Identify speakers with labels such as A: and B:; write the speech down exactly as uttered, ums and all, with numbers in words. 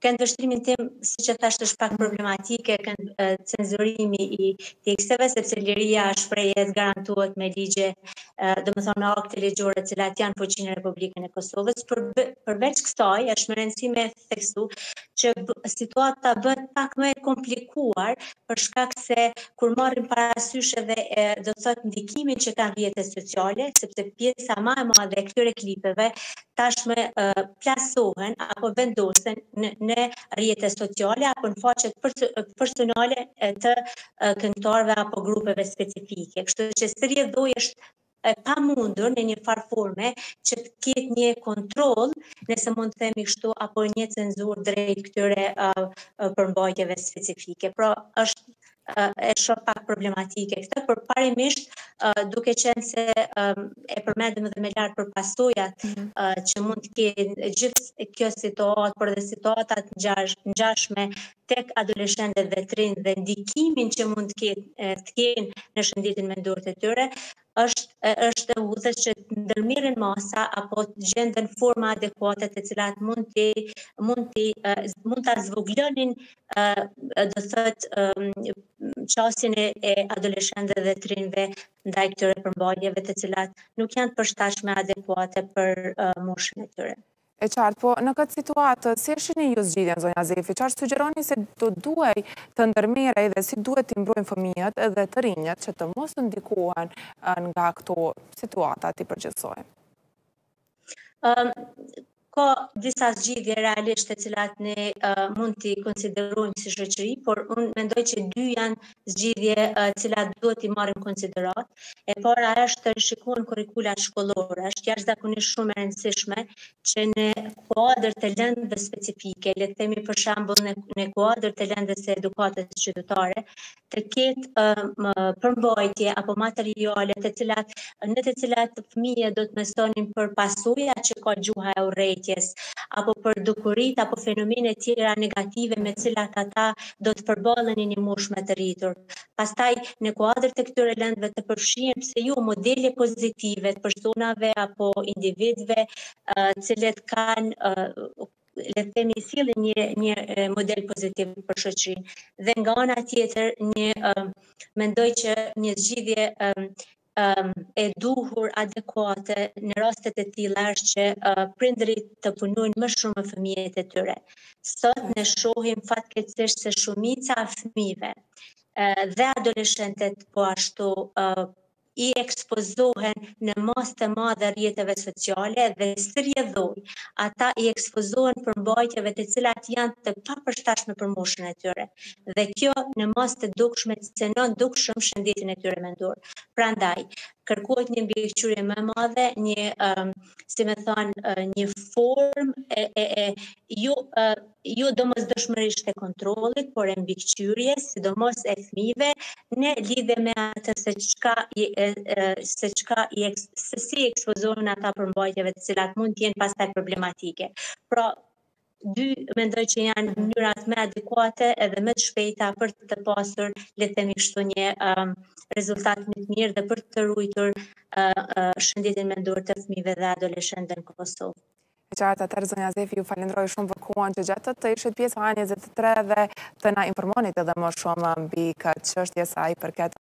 A: këndvështrimin tim, si që thashtë, është pak problematike, kënd, uh, cenzurimi i teksteve, sepse liria e shprehjes garantohet me ligje, uh, dhe më thonë me akte ligjore, të cilat janë fuqinë e Republikën e Kosovës. Për, përveç kësaj, është më rëndësishme me theksu që situata bëhet pak më e komplikuar për shkak se kur marrim parasysh edhe e, do të thotë ndikimin që kanë rrjetet sociale, sepse pjesa më e madhe e këtyre klipeve tashmë uh, plasohen apo vendosen në, në rrjetet sociale apo në faqet personale të uh, këngëtarëve apo grupeve specifike. Kështu që si rrjedhoi është e pa mundur në një farë forme që të ketë një kontroll, nëse mund të themi kështu, apo një cenzurë drejt këtyre uh, uh, përmbajtjeve specifike. Pra është uh, e shoh pak problematike këtë, por parimisht uh, duke qenë se um, e përmendëm edhe me lart për pasojat mm-hmm. uh, që mund të kenë gjithë kjo situatë, por edhe situatat ngjashme tek adoleshentët dhe trinj dhe ndikimin që mund të ketë të kenë në shëndetin mendor të tyre, është është e udhës që ndërmirën masa apo të gjenden forma adekuate të cilat mund të mund të mund ta zvoglonin do thotë çastin e adoleshentëve dhe trinjve ndaj këtyre përmbajtjeve të cilat nuk janë përshtatshme adekuate për moshën e tyre.
B: E qartë, po në këtë situatë, si e shihni ju zgjidhjen, zonja Zefi? Çfarë sugjeroni se do duhej të ndërmerrej dhe si duhet të mbrojnë fëmijët dhe të rinjët që të mos të ndikohen nga këto situata të përgjithësoj?
A: Um, Ka disa zgjidhje realisht të cilat ne uh, mund t'i konsiderojmë si shoqëri, por unë mendoj që dy janë zgjidhje uh, cilat duhet t'i marrim konsiderat. E para është të rishikohen kurrikulat shkollore. Është jashtëzakonisht shumë e rëndësishme që në kuadër të lëndëve specifike, le të themi për shembull në, në kuadër të lëndës së edukatës qytetare, të ketë um, përmbajtje apo materiale të cilat në të cilat fëmijët do të mësonin për pasojat që ka gjuha e urrejtjes, apo për dukurit apo fenomene tjera negative me cilat ata do të përballen në një moshë më të rritur. Pastaj në kuadër të këtyre lëndëve të përfshihen pse jo modele pozitive të personave apo individëve të uh, cilët kanë uh, le të themi sillin një një model pozitiv për shoqërinë. Dhe nga ana tjetër një uh, mendoj që një zgjidhje um, um, e duhur adekuate në rastet e tilla është që uh, prindërit të punojnë më shumë me fëmijët e tyre. Sot ne shohim fatkeqësisht se shumica e fëmijëve uh, dhe adoleshentët po ashtu uh, i ekspozohen në masë të madhe rrjeteve sociale dhe si rrjedhoj, ata i ekspozohen përmbajtjeve të cilat janë të papërshtatshme për moshën e tyre. Dhe kjo në masë të dukshme cenon dukshëm shëndetin e tyre mendor. Prandaj, kërkohet një mbikëqyrje më e madhe, një um, si më thon, uh, një formë e, e, e jo uh, jo domosdoshmërisht e kontrollit, por e mbikëqyrjes, sidomos e fëmijëve, në lidhje me atë se çka i e, e, se çka i eks, se si ekspozohen ata përmbajtjeve të cilat mund të jenë pastaj problematike. Pra, dy mendoj që janë mënyrat më adekuate edhe më të shpejta për të pasur, le të themi kështu, një um, rezultat më të mirë dhe për të ruajtur uh, uh, shëndetin mendor të fëmijëve dhe adoleshentëve në Kosovë.
B: E qartë, atëherë zonja Zefi, ju falenderoj shumë për kohën që gjetët të ishit pjesë e njëzet të tre dhe të na informonit edhe më shumë mbi këtë çështje sa i përket